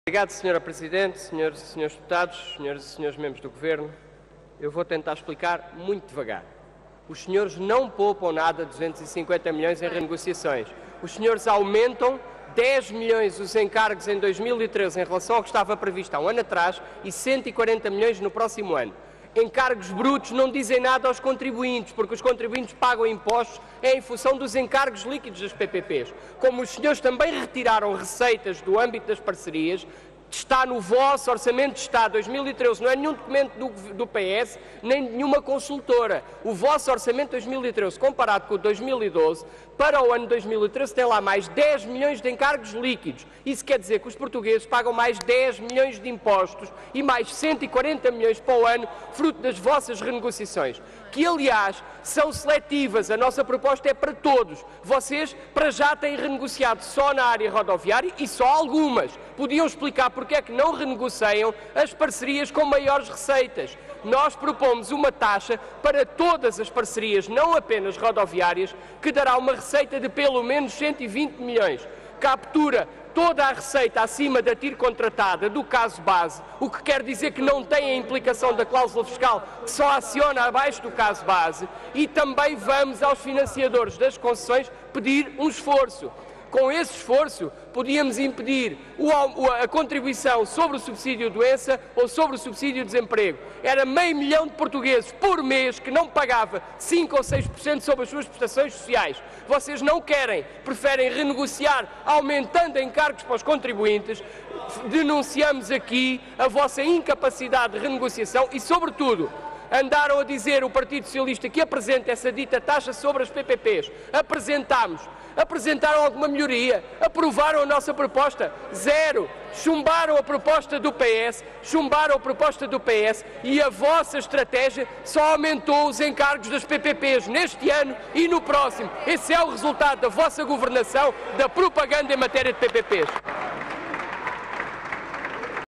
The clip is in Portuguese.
Obrigado, Sra. Presidente, senhores e senhores deputados, senhoras e senhores membros do Governo. Eu vou tentar explicar muito devagar. Os senhores não poupam nada, 250 milhões em renegociações. Os senhores aumentam 10 milhões os encargos em 2013 em relação ao que estava previsto há um ano atrás e 140 milhões no próximo ano. Encargos brutos não dizem nada aos contribuintes, porque os contribuintes pagam impostos em função dos encargos líquidos das PPPs. Como os senhores também retiraram receitas do âmbito das parcerias, está no vosso Orçamento de Estado 2013, não é nenhum documento do PS, nem nenhuma consultora. O vosso Orçamento 2013, comparado com o 2012, para o ano 2013 tem lá mais 10 milhões de encargos líquidos. Isso quer dizer que os portugueses pagam mais 10 milhões de impostos e mais 140 milhões para o ano, fruto das vossas renegociações, que aliás são seletivas. A nossa proposta é para todos. Vocês, para já, têm renegociado só na área rodoviária e só algumas. Podiam explicar porque é que não renegociam as parcerias com maiores receitas. Nós propomos uma taxa para todas as parcerias, não apenas rodoviárias, que dará uma receita de pelo menos 120 milhões. Captura toda a receita acima da TIR contratada do caso base, o que quer dizer que não tem a implicação da cláusula fiscal, que só aciona abaixo do caso base, e também vamos aos financiadores das concessões pedir um esforço. Com esse esforço, podíamos impedir a contribuição sobre o subsídio de doença ou sobre o subsídio de desemprego. Era 500 mil de portugueses por mês que não pagava 5 ou 6% sobre as suas prestações sociais. Vocês não querem, preferem renegociar aumentando encargos para os contribuintes. Denunciamos aqui a vossa incapacidade de renegociação e, sobretudo, andaram a dizer o Partido Socialista que apresenta essa dita taxa sobre as PPPs. Apresentaram alguma melhoria? Aprovaram a nossa proposta? Zero. Chumbaram a proposta do PS, e a vossa estratégia só aumentou os encargos das PPPs neste ano e no próximo. Esse é o resultado da vossa governação, da propaganda em matéria de PPPs.